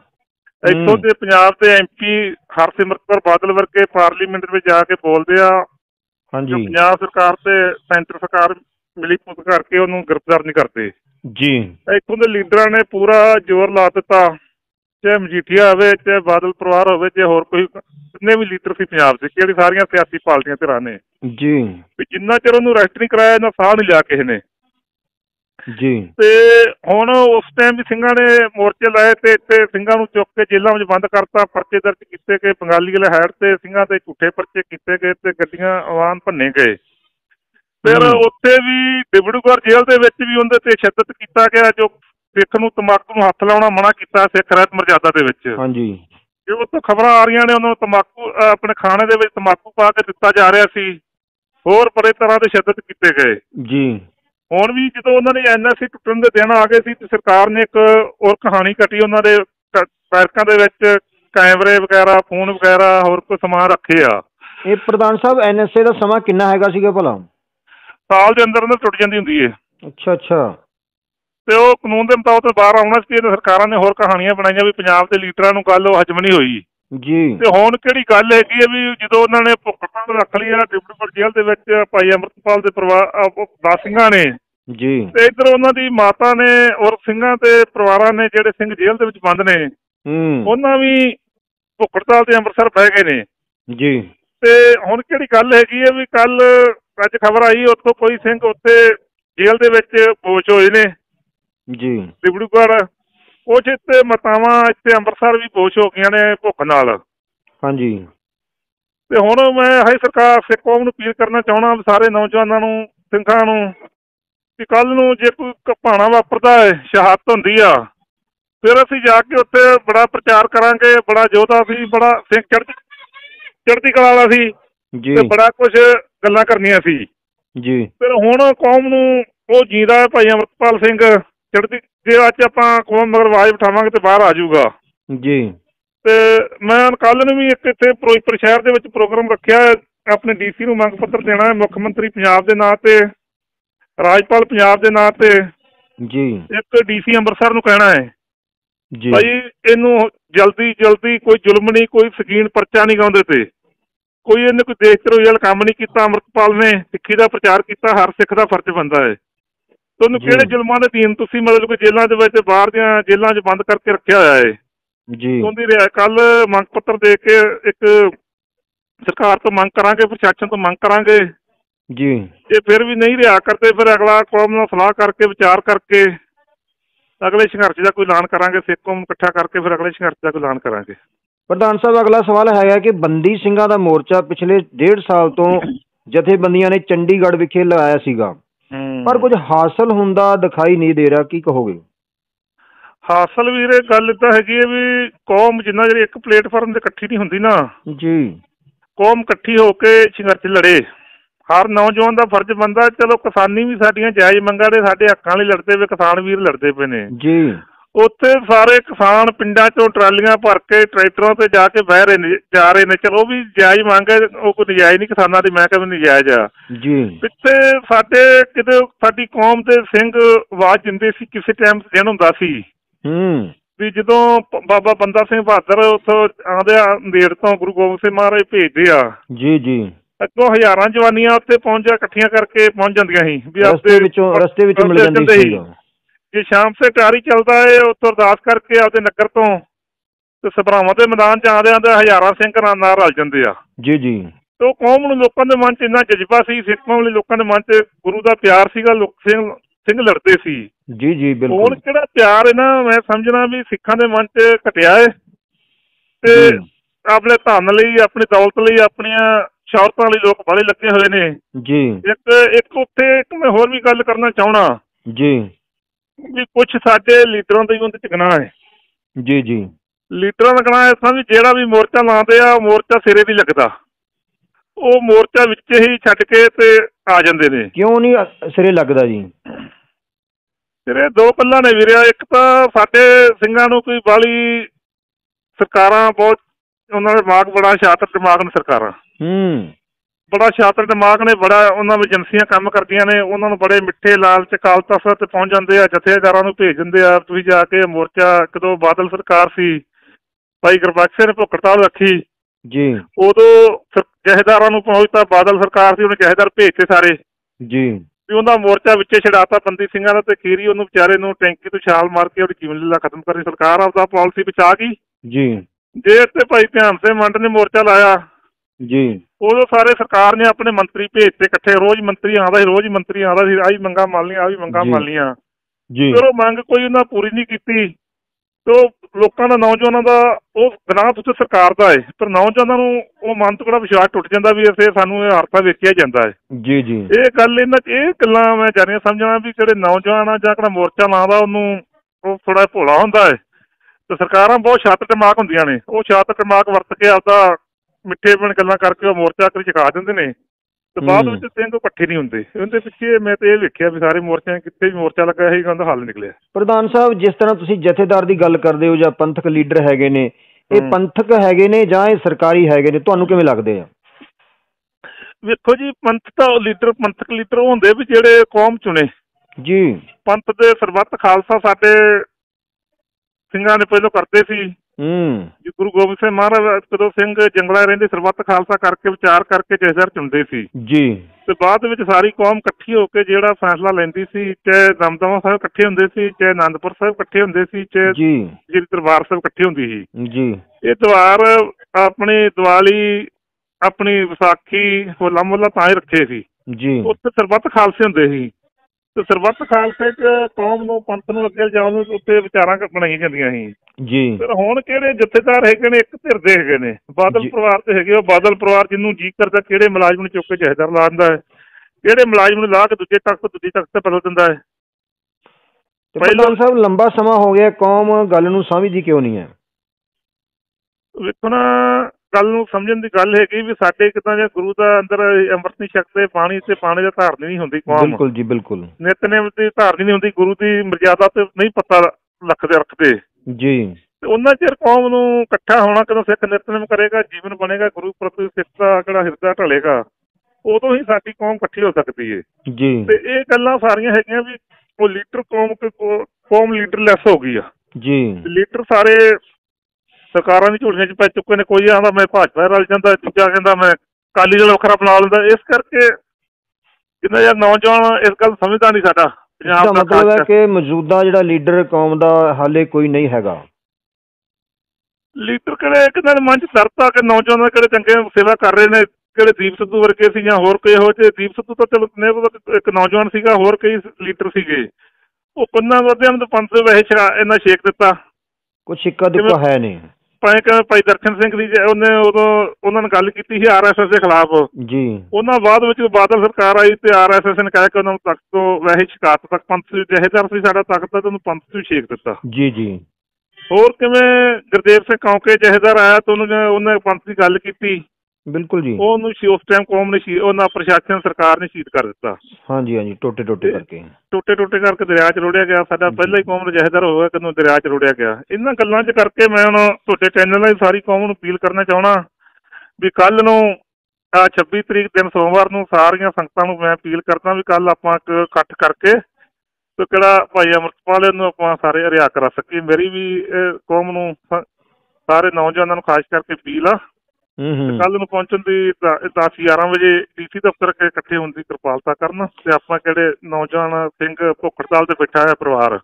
S1: ਇੱਥੋਂ ਦੇ ਪੰਜਾਬ ਦੇ ਐਮ ਪੀ ਹਰਸਿਮਰਤ ਕੌਰ ਬਾਦਲ ਵਰਗੇ ਪਾਰਲੀਮੈਂਟ ਵਿੱਚ ਜਾ ਕੇ ਬੋਲਦੇ ਆ, ਪੰਜਾਬ ਸਰਕਾਰ ਤੇ ਸੈਂਟਰ ਸਰਕਾਰ ਮਿਲੀ ਭੁਗਤ ਕਰਕੇ ਉਹਨੂੰ ਗ੍ਰਿਫਤਾਰ ਨਹੀਂ ਕਰਦੇ ਜੀ। ਇੱਥੋਂ ਦੇ ਲੀਡਰਾਂ ਨੇ ਪੂਰਾ ਜ਼ੋਰ ਲਾ ਦਿੱਤਾ, ਚਾਹੇ ਮਜੀਠੀਆ ਹੋਵੇ, ਚਾਹੇ ਬਾਦਲ ਪਰਿਵਾਰ ਹੋਵੇ, ਚਾਹੇ ਹੋਰ ਕੋਈ ਜਿੰਨੇ ਵੀ ਲੀਡਰ ਸੀ ਪੰਜਾਬ ਦੇ, ਕਿਹੜੀ ਸਾਰੀਆਂ ਸਿਆਸੀ ਪਾਰਟੀਆਂ ਧਿਰਾਂ ਨੇ ਜੀ, ਵੀ ਜਿੰਨਾ ਚਿਰ ਉਹਨੂੰ ਅਰੈਸਟ ਨਹੀਂ ਕਰਾਇਆ ਇਹਨਾਂ ਸਾਹ ਨਹੀਂ ਲਿਆ ਕਿਸੇ ਨੇ ਜੀ। ਤੇ ਹੁਣ ਉਸ ਟਾਈਮ ਵੀ ਸਿੰਘਾਂ ਨੇ ਮੋਰਚੇ ਲਾਏ ਤੇ ਇੱਥੇ ਸਿੰਘਾਂ ਨੂੰ ਚੁੱਕ ਕੇ ਜੇਲ੍ਹਾਂ ਵਿੱਚ ਬੰਦ ਕਰਤਾ, ਪਰਚੇ ਦਰਜ ਕੀਤੇ ਗਏ, ਬੰਗਾਲੀ ਵਾਲੇ ਹੈਡ ਤੇ ਸਿੰਘਾਂ ਤੇ ਝੂਠੇ ਪਰਚੇ ਕੀਤੇ ਗਏ ਤੇ ਗੱਡੀਆਂ ਵਾਹਨ ਭੰਨੇ ਗਏ। ਫਿਰ ਉੱਥੇ ਵੀ ਡਿਬਰੂਗੜ੍ਹ ਜੇਲ੍ਹ ਦੇ ਵਿੱਚ ਵੀ ਉਹਦੇ ਤੇ ਸ਼ਿੱਦਤ ਕੀਤਾ ਗਿਆ, ਜੋ ਸਿੱਖ ਨੂੰ ਤੰਬਾਕੂ ਨੂੰ ਹੱਥ ਲਾਉਣਾ ਮਨਾ ਕੀਤਾ ਸਿੱਖ ਰਹਿਤ ਮਰਜ਼ਾਦਾ ਦੇ ਵਿੱਚ ਹਾਂਜੀ। ਜੋ ਉੱਥੋਂ ਖਬਰਾਂ ਆ ਰਹੀਆਂ ਨੇ ਉਹਨਾਂ ਨੂੰ ਤੰਬਾਕੂ ਆਪਣੇ ਖਾਣੇ ਦੇ ਵਿੱਚ ਤੰਬਾਕੂ ਪਾ ਕੇ ਦਿੱਤਾ ਜਾ ਰਿਹਾ ਸੀ, ਹੋਰ ਬੜੇ ਤਰ੍ਹਾਂ ਦੇ ਸ਼ਿੱਦਤ ਕੀਤੇ ਗਏ ਜੀ। ਹੁਣ ਵੀ ਜਦੋਂ ਉਹਨਾਂ ਨੇ ਐਨ ਐਸ ਸੀ ਟੁੱਟਣ ਦੇ ਦਿਨ ਆ ਗਏ ਸੀ ਤੇ ਸਰਕਾਰ ਨੇ ਇੱਕ ਹੋਰ ਕਹਾਣੀ ਘਟੀ, ਉਹਨਾਂ ਦੇ ਬੈਰਕਾਂ ਦੇ ਵਿੱਚ ਕੈਮਰੇ ਵਗੈਰਾ, ਫੋਨ ਵਗੈਰਾ, ਹੋਰ ਕੋਈ ਸਮਾਨ ਰੱਖੇ ਆ।
S2: ਇਹ ਪ੍ਰਧਾਨ ਸਾਹਿਬ ਐਨ ਐਸ ਏ ਦਾ ਸਮਾਂ ਕਿੰਨਾ ਹੈਗਾ ਸੀਗਾ ਭਲਾ?
S1: ਸਾਲ ਦੇ ਅੰਦਰ ਅੰਦਰ ਟੁੱਟ ਜਾਂਦੀ ਹੁੰਦੀ ਹੈ। ਅੱਛਾ ਅੱਛਾ। ਤੇ ਉਹ ਕਾਨੂੰਨ ਦੇ ਮੁਤਾਬਕ ਬਾਹਰ ਆਉਣਾ ਸੀ। ਸਰਕਾਰਾਂ ਨੇ ਹੋਰ ਕਹਾਣੀਆਂ ਬਣਾਈਆਂ ਵੀ ਪੰਜਾਬ ਦੇ ਲੀਡਰਾਂ ਨੂੰ ਗੱਲ ਉਹ ਹਜ਼ਮ ਨਹੀਂ ਹੋਈ ਜੀ। ਤੇ ਹੁਣ ਕਿਹੜੀ ਗੱਲ ਹੈਗੀ ਹੈ ਵੀ ਜਦੋਂ ਉਹਨਾਂ ਨੇ ਭੁੱਖ ਹੜਤਾਲ ਰੱਖ ਲਈ ਆ ਡਿਬਰੂਗੜ੍ਹ ਜੇਲ੍ਹ ਦੇ ਵਿੱਚ ਭਾਈ ਅੰਮ੍ਰਿਤਪਾਲ ਦੇ ਪਰਿਵਾਰ ਦਸ ਸਿੰਘਾਂ ਨੇ ਜੀ, ਤੇ ਇੱਧਰ ਉਹਨਾਂ ਦੀ ਮਾਤਾ ਨੇ ਔਰ ਸਿੰਘਾਂ ਤੇ ਪਰਿਵਾਰਾਂ ਨੇ ਜਿਹੜੇ ਸਿੰਘ ਜੇਲ੍ਹ ਦੇ ਵਿੱਚ ਬੰਦ ਨੇ ਉਹਨਾਂ ਵੀ ਭੁੱਖ ਹੜਤਾਲ ਤੇ ਅੰਮ੍ਰਿਤਸਰ ਬਹਿ ਗਏ ਨੇ ਜੀ। ਤੇ ਹੁਣ ਕਿਹੜੀ ਗੱਲ ਹੈਗੀ ਹੈ ਵੀ ਕੱਲ ਅੱਜ ਖਬਰ ਆਈ ਉੱਥੋਂ ਕੋਈ ਸਿੰਘ ਉੱਥੇ ਜੇਲ੍ਹ ਦੇ ਵਿੱਚ ਬੋਚ ਹੋਏ ਨੇ
S2: ਜੀ
S1: ਡਿਬਰੂਗੜ੍ਹ। ਕੁਛ ਇੱਥੇ ਮਾਤਾਵਾਂ ਇੱਥੇ ਅੰਮ੍ਰਿਤਸਰ ਵੀ ਬੋਚ ਹੋ ਗਈਆਂ ਨੇ ਭੁੱਖ ਨਾਲ।
S2: ਹਾਂਜੀ।
S1: ਤੇ ਹੁਣ ਮੈਂ ਹਾਈ ਸਰਕਾਰ ਸਿੱਖ ਕੌਮ ਨੂੰ ਅਪੀਲ ਕਰਨਾ ਚਾਹੁੰਦਾ ਸਾਰੇ ਨੌਜਵਾਨਾਂ ਨੂੰ ਸਿੰਘਾਂ ਨੂੰ ਕਿ ਕੱਲ੍ਹ ਨੂੰ ਜੇ ਕੋਈ ਭਾਣਾ ਵਾਪਰਦਾ ਹੈ ਸ਼ਹਾਦਤ ਹੁੰਦੀ ਆ ਫਿਰ ਅਸੀਂ ਜਾ ਕੇ ਉੱਥੇ ਬੜਾ ਪ੍ਰਚਾਰ ਕਰਾਂਗੇ। ਬੜਾ ਯੋਧਾ ਸੀ, ਬੜਾ ਸਿੰਘ ਚੜ੍ਹਦੀ ਚੜ੍ਹਦੀ ਕਲਾ ਵਾਲਾ ਸੀ ਤੇ ਬੜਾ ਕੁਛ ਗੱਲਾਂ ਕਰਨੀਆਂ ਸੀ
S2: ਜੀ। ਫਿਰ
S1: ਹੁਣ ਕੌਮ ਨੂੰ ਉਹ ਜੀਂਦਾ ਭਾਈ ਅੰਮ੍ਰਿਤਪਾਲ ਸਿੰਘ ਚੜ੍ਹਦੀ, ਜੇ ਅੱਜ ਆਪਾਂ ਕੌਮ ਮਗਰ ਆਵਾਜ਼ ਉਠਾਵਾਂਗੇ ਤੇ ਬਾਹਰ ਆ ਜਾਊਗਾ
S2: ਜੀ।
S1: ਤੇ ਮੈਂ ਕੱਲ੍ਹ ਨੂੰ ਵੀ ਇੱਕ ਇੱਥੇ ਫਿਰੋਜ਼ਪੁਰ ਸ਼ਹਿਰ ਦੇ ਵਿੱਚ ਪ੍ਰੋਗਰਾਮ ਰੱਖਿਆ ਆਪਣੇ ਡੀ ਸੀ ਨੂੰ ਮੰਗ ਪੱਤਰ ਦੇਣਾ ਹੈ ਮੁੱਖ ਮੰਤਰੀ ਪੰਜਾਬ ਦੇ ਨਾਂ ਤੇ, ਰਾਜਪਾਲ ਪੰਜਾਬ ਦੇ ਨਾਂ ਤੇ
S2: ਜੀ। ਇੱਕ
S1: ਡੀ ਸੀ ਅੰਮ੍ਰਿਤਸਰ ਨੂੰ ਕਹਿਣਾ ਹੈ
S2: ਜੀ
S1: ਭਾਈ ਇਹਨੂੰ ਜਲਦੀ ਜਲਦੀ ਕੋਈ ਜ਼ੁਲਮ ਨਹੀਂ, ਕੋਈ ਸਕੀਨ ਪਰਚਾ ਨਹੀਂ ਗਾਉਂਦੇ ਤੇ ਕੋਈ ਇਹਨੇ ਕੋਈ ਦੇਸ਼ ਧਰੋਹੀ ਵਾਲਾ ਕੰਮ ਨਹੀਂ ਕੀਤਾ। ਅੰਮ੍ਰਿਤਪਾਲ ਨੇ ਸਿੱਖੀ ਦਾ ਪ੍ਰਚਾਰ ਕੀਤਾ, ਹਰ ਸਿੱਖ ਦਾ ਫਰਜ਼ ਬਣਦਾ ਹੈ। ਤੁਹਾਨੂੰ ਕਿਹੜੇ ਜ਼ੁਲਮਾਂ ਦੇ ਅਧੀਨ ਤੁਸੀਂ ਮਤਲਬ ਕਿ ਜੇਲ੍ਹਾਂ ਦੇ ਵਿੱਚ ਬਾਹਰ ਦੀਆਂ ਜੇਲ੍ਹਾਂ 'ਚ ਬੰਦ ਕਰਕੇ ਰੱਖਿਆ ਹੋਇਆ ਹੈ
S2: ਜੀ।
S1: ਉਹਦੀ ਰਿਆ ਕੱਲ ਮੰਗ ਪੱਤਰ ਦੇ ਕੇ ਇੱਕ ਸਰਕਾਰ ਤੋਂ ਮੰਗ ਕਰਾਂਗੇ, ਪ੍ਰਸ਼ਾਸਨ ਤੋਂ ਮੰਗ ਕਰਾਂਗੇ
S2: ਜੀ।
S1: ਜੇ ਫਿਰ ਵੀ ਨਹੀਂ ਰਿਹਾ ਕਰਦੇ ਫਿਰ ਅਗਲਾ ਕੌਮ ਨਾਲ ਸਲਾਹ ਕਰਕੇ ਵਿਚਾਰ ਕਰਕੇ ਅਗਲੇ ਸੰਘਰਸ਼ ਦਾ ਕੋਈ ਐਲਾਨ ਕਰਾਂਗੇ। ਸਿੱਖ ਕੌਮ ਇਕੱਠਾ ਕਰਕੇ ਫਿਰ ਅਗਲੇ ਸੰਘਰਸ਼ ਦਾ ਕੋਈ ਐਲਾਨ ਕਰਾਂਗੇ।
S2: ਪ੍ਰਧਾਨ ਸਾਹਿਬ ਅਗਲਾ ਸਵਾਲ ਹੈਗਾ ਕਿ ਬੰਦੀ ਸਿੰਘਾਂ ਦਾ ਮੋਰਚਾ ਪਿਛਲੇ ਡੇਢ ਸਾਲ ਤੋਂ ਜਥੇਬੰਦੀਆਂ ਨੇ ਚੰਡੀਗੜ੍ਹ ਵਿਖੇ ਲਗਾਇਆ ਸੀਗਾ ਪਰ ਕੁਝ ਹਾਸਲ ਹੁੰਦਾ ਦਿਖਾਈ ਨਹੀਂ ਦੇ ਰਿਹਾ, ਕੀ ਕਹੋਗੇ?
S1: ਹਾਸਲ ਵੀਰੇ ਗੱਲ ਏਦਾਂ ਹੈਗੀ ਹੈ ਵੀ ਕੌਮ ਜਿੰਨਾ ਜਿਹੜੀ ਇੱਕ ਪਲੇਟਫਾਰਮ ਤੇ ਇਕੱਠੀ ਨਹੀਂ ਹੁੰਦੀ ਨਾ
S2: ਜੀ,
S1: ਕੌਮ ਇਕੱਠੀ ਹੋ ਕੇ ਸੰਘਰਸ਼ ਲੜੇ। ਹਰ ਨੌਜਵਾਨ ਦਾ ਫਰਜ਼ ਬਣਦਾ। ਚਲੋ ਕਿਸਾਨੀ ਵੀ ਸਾਡੀਆਂ ਜਾਇਜ਼ ਮੰਗਾਂ ਦੇ ਸਾਡੇ ਹੱਕਾਂ ਲਈ ਲੜਦੇ ਪਏ ਕਿਸਾਨ ਵੀਰ ਲੜਦੇ ਪਏ ਨੇ
S2: ਜੀ।
S1: ਉੱਥੇ ਸਾਰੇ ਕਿਸਾਨ ਪਿੰਡਾਂ ਚੋਂ ਟਰਾਲੀਆਂ ਭਰ ਕੇ ਟਰੈਕਟਰਾਂ ਤੇ ਜਾ ਕੇ ਬਹਿ ਰਹੇ ਨੇ, ਜਾ ਰਹੇ ਨੇ। ਚਲੋ ਉਹ ਵੀ ਜਾਇਜ਼ ਮੰਗ ਹੈ, ਉਹ ਕੋਈ ਨਜਾਇਜ਼ ਨਹੀਂ ਕਿਸਾਨਾਂ ਦੀ, ਮੈਂ ਕਿਹਾ ਵੀ ਨਜਾਇਜ਼ ਆ
S2: ਜੀ।
S1: ਪਿੱਛੇ ਸਾਡੇ ਕਿਤੇ ਸਾਡੀ ਕੌਮ ਦੇ ਸਿੰਘ ਆਵਾਜ਼ ਦਿੰਦੇ ਸੀ, ਕਿਸੇ ਟਾਈਮ ਦਿਨ ਹੁੰਦਾ ਸੀ
S2: ਹੂੰ
S1: ਵੀ ਜਦੋਂ ਬਾਬਾ ਬੰਦਾ ਸਿੰਘ ਬਹਾਦਰ ਉੱਥੋਂ ਆਉਂਦੇ ਆ ਨੇੜ ਤੋਂ ਗੁਰੂ ਗੋਬਿੰਦ ਸਿੰਘ ਮਹਾਰਾਜ ਭੇਜਦੇ ਆ
S2: ਜੀ ਜੀ।
S1: ਅੱਗੋਂ ਹਜ਼ਾਰਾਂ ਜਵਾਨੀਆਂ ਉੱਥੇ ਪਹੁੰਚ ਜਾ ਇਕੱਠੀਆਂ ਕਰਕੇ ਪਹੁੰਚ ਜਾਂਦੀਆਂ ਸੀ ਵੀ
S2: ਰਸਤੇ ਵਿੱਚੋਂ ਰਸਤੇ ਵਿੱਚ ਮਿਲ ਜਾਂਦੀ ਸੀ।
S1: ਜੇ ਸ਼ਾਮ ਸੇ ਟਾਰੀ ਚੱਲਦਾ ਹੈ ਉੱਥੋਂ ਅਰਦਾਸ ਕਰਕੇ ਆਪਦੇ ਨਗਰ ਤੋਂ ਤੇ ਸਭਰਾਵਾਂ ਦੇ ਮੈਦਾਨ 'ਚ ਆਉਂਦੇ ਆਉਂਦੇ ਹਜ਼ਾਰਾਂ ਸਿੰਘ ਨਾਲ ਰਲ ਜਾਂਦੇ ਆ। ਜੀ ਜੀ। ਤੇ ਉਹ ਕੌਮ ਨੂੰ ਲੋਕਾਂ ਦੇ ਮਨ 'ਚ ਇੰਨਾ ਜਜ਼ਬਾ ਸੀ, ਸਿੱਖ ਕੌਮ ਲਈ ਲੋਕਾਂ ਦੇ ਮਨ 'ਚ ਗੁਰੂ ਦਾ ਪਿਆਰ ਸੀਗਾ, ਲੋਕ ਸਿੰਘ ਸਿੰਘ ਲੜਦੇ ਸੀ। ਜੀ ਜੀ ਬਿਲਕੁਲ। ਹੁਣ ਕਿਹੜਾ ਪਿਆਰ ਹੈ ਨਾ ਮੈਂ ਸਮਝਣਾ ਵੀ ਸਿੱਖਾਂ ਦੇ ਮਨ 'ਚ ਘਟਿਆ ਹੈ ਤੇ ਆਪਣੇ ਧਨ ਲਈ, ਆਪਣੀ ਦੌਲਤ ਲਈ, ਆਪਣੀਆਂ ਸ਼ੌਹਰਤਾਂ ਲਈ ਲੋਕ ਬੜੇ ਲੱਗੇ ਹੋਏ ਨੇ ਜੀ। ਇੱਕ ਇੱਕ ਉੱਥੇ ਇੱਕ ਮੈਂ ਹੋਰ ਵੀ ਗੱਲ ਕਰਨਾ ਚਾਹੁੰਦਾ ਜੀ ਵੀ ਕੁਛ ਸਾਡੇ ਲੀਡਰਾਂ ਦਾ ਹੀ ਉਹਦੇ 'ਚ ਗੁਨਾਹ ਹੈ। ਜੀ ਜੀ। ਲੀਡਰਾਂ ਦਾ ਗੁਨਾਹ ਇਸ ਤਰ੍ਹਾਂ ਵੀ ਜਿਹੜਾ ਵੀ ਮੋਰਚਾ ਲਾਉਂਦੇ ਆ ਮੋਰਚਾ ਸਿਰੇ ਨਹੀਂ ਲੱਗਦਾ, ਉਹ ਮੋਰਚਾ ਵਿੱਚ ਹੀ ਛੱਡ ਕੇ ਤੇ ਆ ਜਾਂਦੇ ਨੇ। ਕਿਉਂ ਨਹੀਂ ਸਿਰੇ ਲੱਗਦਾ ਜੀ? ਸਿਰੇ ਦੋ ਪੱਲਾਂ ਨੇ ਵੀਰਿਆ। ਇੱਕ ਤਾਂ ਸਾਡੇ ਸਿੰਘਾਂ ਨੂੰ ਕੋਈ ਬਾਹਲੀ ਸਰਕਾਰਾਂ ਬਹੁਤ ਉਹਨਾਂ ਦਾ ਦਿਮਾਗ ਬੜਾ ਸ਼ਾਤਰ ਦਿਮਾਗ ਨੇ ਸਰਕਾਰਾਂ ਹੂੰ ਬੜਾ ਸ਼ਾਤਰ ਦਿਮਾਗ ਨੇ, ਬੜਾ ਉਹਨਾਂ ਵਿੱਚ ਏਜੰਸੀਆਂ ਕੰਮ ਕਰਦੀਆਂ ਨੇ। ਉਹਨਾਂ ਨੂੰ ਬੜੇ ਮਿੱਠੇ ਲਾਲਚ ਅਕਾਲ ਤਖ਼ਤ ਤੇ ਪਹੁੰਚ ਜਾਂਦੇ ਆ, ਜਥੇਦਾਰਾਂ ਨੂੰ ਭੇਜ ਦਿੰਦੇ ਆ ਤੁਸੀਂ ਜਾ ਕੇ ਮੋਰਚਾ। ਕਦੋਂ ਬਾਦਲ ਸਰਕਾਰ ਸੀ ਭਾਈ ਗੁਰਬਖਸ਼ ਸਿੰਘ ਨੇ ਭੁੱਖ ਹੜਤਾਲ ਰੱਖੀ ਜੀ, ਉਦੋਂ ਜਥੇਦਾਰਾਂ ਨੂੰ ਪਹੁੰਚਤਾ। ਬਾਦਲ ਸਰਕਾਰ ਸੀ, ਉਹਨੇ ਜਥੇਦਾਰ ਭੇਜਤੇ ਸਾਰੇ ਜੀ ਵੀ ਉਹਦਾ ਮੋਰਚਾ ਵਿੱਚੇ ਛਡਾਤਾ ਬੰਦੀ ਸਿੰਘਾਂ ਦਾ ਤੇ ਖੀਰੀ ਉਹਨੂੰ ਵਿਚਾਰੇ ਨੂੰ ਟੈਂਕੀ ਤੋਂ ਛਾਲ ਮਾਰ ਕੇ ਉਹਦੀ ਜੀਵਨ ਲੀਲਾ ਖਤਮ ਕਰੀ। ਸਰਕਾਰ ਆਪਦਾ ਪਾਲਿਸੀ ਵਿੱਚ ਆ ਗਈ ਜੀ। ਜੇ ਤੇ ਭਾਈ ਧਿਆਨ ਸਿੰਘ ਮੰਡ ਨੇ ਮੋਰਚਾ ਲਾਇਆ ਜੀ, ਉਦੋਂ ਸਾਰੇ ਸਰਕਾਰ ਨੇ ਆਪਣੇ ਮੰਤਰੀ ਭੇਜਤੇ ਇਕੱਠੇ। ਰੋਜ਼ ਮੰਤਰੀ ਆਉਂਦਾ ਸੀ, ਰੋਜ਼ ਮੰਤਰੀ ਆਉਂਦਾ ਸੀ, ਆਹੀ ਮੰਗਾਂ ਮੰਨ ਲਈਆਂ, ਆਹ ਵੀ ਮੰਗਾਂ ਮੰਨ ਲਈਆਂ ਜੀ। ਫਿਰ ਉਹ ਮੰਗ ਕੋਈ ਉਹਨਾਂ ਪੂਰੀ ਨਹੀਂ ਕੀਤੀ ਤੇ ਉਹ ਲੋਕਾਂ ਦਾ, ਨੌਜਵਾਨਾਂ ਦਾ ਉਹ ਗੁਨਾਹ ਉੱਥੇ ਸਰਕਾਰ ਦਾ ਹੈ। ਪਰ ਨੌਜਵਾਨਾਂ ਨੂੰ ਉਹ ਮਨ ਤੋਂ ਬੜਾ ਵਿਸ਼ਵਾਸ ਟੁੱਟ ਜਾਂਦਾ ਵੀ ਇੱਥੇ ਸਾਨੂੰ ਇਹ ਹਾਦਸਾ ਵੇਖਿਆ ਜਾਂਦਾ ਹੈ ਜੀ ਜੀ। ਇਹ ਗੱਲ ਇਹਨਾਂ 'ਚ ਇਹ ਗੱਲਾਂ ਮੈਂ ਜਾਣੀਆਂ ਸਮਝਣਾ ਵੀ ਜਿਹੜੇ ਨੌਜਵਾਨ ਆ ਜਾਂ ਕਿਹੜਾ ਮੋਰਚਾ ਲਾਉਂਦਾ ਉਹਨੂੰ ਉਹ ਥੋੜ੍ਹਾ ਭੋਲਾ ਹੁੰਦਾ ਹੈ ਤੇ ਸਰਕਾਰਾਂ ਬਹੁਤ ਛੱਤ ਦਿਮਾਗ ਹੁੰਦੀਆਂ ਨੇ। ਉਹ ਛੱਤ ਦਿਮਾਗ ਵਰਤ ਕੇ ਆਪਦਾ ਮਿੱਠੇ ਬਣ ਗੱਲਾਂ ਕਰਕੇ ਉਹ ਮੋਰਚਾ ਕਰੀ ਚੁਕਾ ਦਿੰਦੇ ਨੇ ਤੇ ਬਾਅਦ ਵਿੱਚ ਸਿੰਘ ਇਕੱਠੇ ਨਹੀਂ ਹੁੰਦੇ। ਉਹਦੇ ਪਿੱਛੇ ਮੈਂ ਤਾਂ ਇਹ ਵੇਖਿਆ ਵੀ ਸਾਰੇ ਮੋਰਚਿਆਂ ਕਿਤੇ ਵੀ ਮੋਰਚਾ ਲੱਗਾ ਸੀ ਉਹਦਾ ਹੱਲ ਨਿਕਲਿਆ। ਪ੍ਰਧਾਨ ਸਾਹਿਬ ਜਿਸ ਤਰ੍ਹਾਂ ਤੁਸੀਂ ਜਥੇਦਾਰ ਦੀ ਗੱਲ ਕਰਦੇ ਹੋ ਜਾਂ ਪੰਥਕ ਲੀਡਰ ਹੈਗੇ ਨੇ, ਇਹ ਪੰਥਕ ਹੈਗੇ ਨੇ ਜਾਂ ਇਹ ਸਰਕਾਰੀ ਹੈਗੇ ਨੇ, ਤੁਹਾਨੂੰ ਕਿਵੇਂ ਲੱਗਦੇ ਆ? ਵੇਖੋ ਜੀ ਪੰਥ ਤਾਂ ਲੀਡਰ ਪੰਥਕ ਲੀਡਰ ਉਹ ਹੁੰਦੇ ਵੀ ਜਿਹੜੇ ਕੌਮ ਚੁਣੇ ਜੀ। ਪੰਥ ਦੇ ਸਰਬੱਤ ਖਾਲਸਾ ਸਾਡੇ ਸਿੰਘਾਂ ਨੇ ਪਹਿਲੋਂ ਕਰਦੇ ਸੀ ਹੂੰ ਜੀ। ਗੁਰੂ ਗੋਬਿੰਦ ਸਿੰਘ ਮਹਾਰਾਜ ਜਦੋਂ ਸਿੰਘ ਜੰਗਲਾਂ ਰਹਿੰਦੇ ਸਰਬੱਤ ਖਾਲਸਾ ਕਰਕੇ ਵਿਚਾਰ ਕਰਕੇ ਜਥੇਦਾਰ ਚੁਣਦੇ ਸੀ ਜੀ। ਤੇ ਬਾਅਦ ਵਿੱਚ ਸਾਰੀ ਕੌਮ ਇਕੱਠੀ ਹੋ ਕੇ ਜਿਹੜਾ ਫੈਸਲਾ ਲੈਂਦੀ ਸੀ, ਚਾਹੇ ਦਮਦਮਾ ਸਾਹਿਬ ਇਕੱਠੇ ਹੁੰਦੇ ਸੀ, ਚਾਹੇ ਆਨੰਦਪੁਰ ਸਾਹਿਬ ਇਕੱਠੇ ਹੁੰਦੇ ਸੀ, ਚਾਹੇ ਜਿਹੜੀ ਦਰਬਾਰ ਸਾਹਿਬ ਇਕੱਠੀ ਹੁੰਦੀ ਸੀ ਜੀ। ਇਹ ਤਿਉਹਾਰ ਆਪਣੀ ਦੀਵਾਲੀ ਆਪਣੀ ਵਿਸਾਖੀ ਹੋਲਾ ਮੋਹਲਾ ਤਾਂ ਹੀ ਰੱਖੇ ਸੀ ਜੀ। ਉੱਥੇ ਸਰਬੱਤ ਖਾਲਸੇ ਹੁੰਦੇ ਸੀ ਤੇ ਸਰਬੱਤ ਖਾਲਸੇ ਚ ਕੌਮ ਨੂੰ ਪੰਥ ਨੂੰ ਅੱਗੇ ਲਿਜਾਉਣ ਨੂੰ ਉੱਥੇ ਵਿਚਾਰਾਂ ਬਣਾਈਆਂ ਜਾਂਦੀਆਂ ਸੀ ਜੀ। ਫਿਰ ਹੁਣ ਕਿਹੜੇ ਜਥੇਦਾਰ ਹੈਗੇ ਨੇ ਇੱਕ ਧਿਰ ਦੇ ਹੈਗੇ ਨੇ ਬਾਦਲ ਪਰਿਵਾਰ ਤੇ ਹੈਗੇ। ਉਹ ਬਾਦਲ ਪਰਿਵਾਰ ਜਿਹਨੂੰ ਜੀ ਕਰਦਾ ਕਿਹੜੇ ਮੁਲਾਜ਼ਮ ਨੂੰ ਚੁੱਕ ਕੇ ਜਥੇਦਾਰ ਲਾ ਦਿੰਦਾ ਹੈ, ਕਿਹੜੇ ਮੁਲਾਜ਼ਮ ਨੂੰ ਲਾ ਕੇ ਦੂਜੇ ਤਖਤ ਤੋਂ ਦੂਜੀ ਤਖਤ ਤੇ ਬਦਲ ਦਿੰਦਾ ਹੈ।
S2: ਪ੍ਰਧਾਨ ਸਾਹਿਬ ਲੰਬਾ ਸਮਾਂ ਹੋ ਗਿਆ, ਕੌਮ ਗੱਲ ਨੂੰ ਸਮਝਦੀ ਕਿਉਂ ਨਹੀਂ ਹੈ?
S1: ਵੇਖੋ ਨਾ, ਗੱਲ ਨੂੰ ਸਮਝਣ ਦੀ ਗੱਲ ਹੈਗੀ ਵੀ ਸਾਡੇ ਕਿੱਦਾਂ ਜੇ ਗੁਰੂ ਦਾ ਅੰਦਰ ਅੰਮ੍ਰਿਤ ਨਹੀਂ ਛਕਦੇ, ਪਾਣੀ ਤੇ ਪਾਣੀ ਦਾ ਧਾਰਨੀ ਨਹੀਂ ਹੁੰਦੀ ਕੌਮ।
S2: ਬਿਲਕੁਲ ਜੀ ਬਿਲਕੁਲ।
S1: ਨਿਤਨੇਮ ਦੀ ਧਾਰਨੀ ਨਹੀਂ ਹੁੰਦੀ, ਗੁਰੂ ਦੀ ਮਰਜ਼ਾਦਾ ਤੇ ਨਹੀਂ ਪਤਾ ਰੱਖਦੇ ਰੱਖਦੇ ਜੀ। ਤੇ ਉਹਨਾਂ ਚਿਰ ਕੌਮ ਨੂੰ ਇਕੱਠਾ ਹੋਣਾ, ਕਦੋਂ ਸਿੱਖ ਨਿਤਨੇਮ ਕਰੇਗਾ, ਜੀਵਨ ਬਣੇਗਾ, ਗੁਰੂ ਪ੍ਰਤੀ ਸਿੱਖ ਦਾ ਕਿਹੜਾ ਹਿਰਦਾ ਢਲੇਗਾ, ਉਦੋਂ ਹੀ ਸਾਡੀ ਕੌਮ ਇਕੱਠੀ ਹੋ ਸਕਦੀ ਹੈ ਜੀ। ਤੇ ਇਹ ਗੱਲਾਂ ਸਾਰੀਆਂ ਹੈਗੀਆਂ ਵੀ ਉਹ ਲੀਡਰ ਕੌਮ ਕੌਮ ਲੀਡਰਲੈਸ ਹੋ ਗਈ ਆ ਜੀ। ਲੀਡਰ ਸਾਰੇ ਸਰਕਾਰਾਂ ਦੀ ਝੋਲੀਆਂ 'ਚ ਪੈ ਚੁੱਕੇ ਨੇ। ਕੋਈ ਆਂਦਾ ਮੈਂ ਭਾਜਪਾ ਰਲ ਜਾਂਦਾ, ਦੂਜਾ ਕਹਿੰਦਾ ਮੈਂ ਅਕਾਲੀ ਦਲ ਵੱਖਰਾ ਬਣਾ ਲੈਂਦਾ। ਇਸ ਕਰਕੇ ਜਿੰਨਾ ਯਾਰ ਨੌਜਵਾਨ ਇਸ ਗੱਲ ਸਮਝਦਾ ਨਹੀਂ ਸਾਡਾ ਪੰਜਾਬ ਦਾ।
S2: ਮਤਲਬ ਹੈ ਕਿ ਮੌਜੂਦਾ ਜਿਹੜਾ ਲੀਡਰ ਕੌਮ ਦਾ ਹਾਲੇ ਕੋਈ ਨਹੀਂ ਹੈਗਾ।
S1: ਲੀਡਰ ਕਿਹੜੇ ਕਿਹਨਾਂ ਦੇ ਮਨ 'ਚ ਦਰਦ ਆ ਕਿ ਨੌਜਵਾਨ ਕਿਹੜੇ ਚੰਗੇ ਸੇਵਾ ਕਰ ਰਹੇ ਨੇ, ਕਿਹੜੇ ਦੀਪ ਸਿੱਧੂ ਵਰਗੇ ਸੀ ਜਾਂ ਹੋਰ ਕੋਈ ਇਹੋ ਜਿਹੇ। ਦੀਪ ਸਿੱਧੂ ਤਾਂ ਚਲੋ ਇੱਕ ਨੌਜਵਾਨ ਸੀਗਾ, ਹੋਰ ਕਈ ਲੀਡਰ ਸੀਗੇ। ਉਹ ਪੰਨਾਂ ਵਧਿਆਂ ਨੂੰ ਪੰਥ ਦੇ ਵੈਸੇ ਇੰਨਾ ਛੇਕ ਦਿੱਤਾ,
S2: ਕੁਛ ਇੱਕਾ ਦੁੱਕਾ ਹੈ ਨਹੀਂ।
S1: ਭਾਵੇਂ ਕਹਿੰਦੇ ਭਾਈ ਦਰਸ਼ਨ ਸਿੰਘ ਦੀ ਉਹਨੇ ਉਦੋਂ ਉਹਨਾਂ ਨੇ ਗੱਲ ਕੀਤੀ ਸੀ ਆਰ ਐਸ ਐਸ ਦੇ ਖਿਲਾਫ ਜੀ। ਉਹਨਾਂ ਬਾਅਦ ਵਿੱਚ ਬਾਦਲ ਸਰਕਾਰ ਆਈ ਤੇ ਆਰ ਐਸ ਐਸ ਨੇ ਕਹਿ ਕੇ ਉਹਨਾਂ ਨੂੰ ਤਖਤ ਤੋਂ ਵੈਸੇ ਸ਼ਿਕਾਇਤ ਤੱਕ ਪੰਥ ਜਥੇਦਾਰ ਸੀ ਸਾਡਾ ਤਖਤ ਦਾ, ਉਹਨੂੰ ਪੰਥ ਤੋਂ ਛੇਕ ਦਿੱਤਾ ਜੀ ਜੀ। ਹੋਰ ਕਿਵੇਂ ਗੁਰਦੇਵ ਸਿੰਘ ਕੌਂਕੇ ਜਥੇਦਾਰ ਆਇਆ ਤੇ ਉਹਨੂੰ ਉਹਨੇ ਪੰਥ ਦੀ ਗੱਲ ਕੀਤੀ। ਬਿਲਕੁਲ ਜੀ। ਉਹਨੂੰ ਉਸ ਟਾਈਮ ਕੌਮ ਨੇ ਉਹਨਾਂ ਪ੍ਰਸ਼ਾਸਨ ਸਰਕਾਰ ਨੇ ਸ਼ਹੀਦ ਕਰ ਦਿੱਤਾ। ਹਾਂਜੀ ਹਾਂਜੀ, ਟੋਟੇ ਟੋਟੇ ਕਰਕੇ ਟੋਟੇ ਟੋਟੇ ਕਰਕੇ ਦਰਿਆ 'ਚ ਰੋੜਿਆ ਗਿਆ। ਸਾਡਾ ਪਹਿਲਾ ਹੀ ਕੌਮ ਦਾ ਜਥੇਦਾਰ ਹੋਇਆ ਕਦੋਂ ਦਰਿਆ 'ਚ ਰੋੜਿਆ ਗਿਆ। ਇਹਨਾਂ ਗੱਲਾਂ 'ਚ ਕਰਕੇ ਮੈਂ ਹੁਣ ਤੁਹਾਡੇ ਚੈਨਲ ਨਾਲ ਸਾਰੀ ਕੌਮ ਨੂੰ ਅਪੀਲ ਕਰਨਾ ਚਾਹੁੰਦਾ ਵੀ ਕੱਲ੍ਹ ਨੂੰ ਆਹ ਛੱਬੀ ਤਰੀਕ ਦਿਨ ਸੋਮਵਾਰ ਨੂੰ ਸਾਰੀਆਂ ਸੰਗਤਾਂ ਨੂੰ ਮੈਂ ਅਪੀਲ ਕਰਦਾ ਵੀ ਕੱਲ੍ਹ ਆਪਾਂ ਇੱਕ ਇਕੱਠ ਕਰਕੇ ਤੇ ਕਿਹੜਾ ਭਾਈ ਅੰਮ੍ਰਿਤਪਾਲ ਨੂੰ ਆਪਾਂ ਸਾਰੇ ਰਿਹਾਅ ਕਰਾ ਸਕੀਏ। ਮੇਰੀ ਵੀ ਇਹ ਕੌਮ ਨੂੰ ਸਾਰੇ ਨੌਜਵਾਨਾਂ ਨੂੰ ਖਾਸ ਕਰਕੇ ਅਪੀਲ ਆ ਕੱਲ੍ਹ ਨੂੰ ਪਹੁੰਚਣ ਦੀ ਦਸ ਗਿਆਰਾਂ ਵਜੇ ਡੀ ਸੀ ਦਫ਼ਤਰ ਇਕੱਠੇ ਹੋਣ ਦੀ ਕਿਰਪਾਲਤਾ ਕਰਨ ਤੇ ਆਪਾਂ ਕਿਹੜੇ ਨੌਜਵਾਨ ਸਿੰਘ ਭੁੱਖ ਹੜਤਾਲ ਤੇ ਬੈਠਾ ਹੈ ਪਰਿਵਾਰ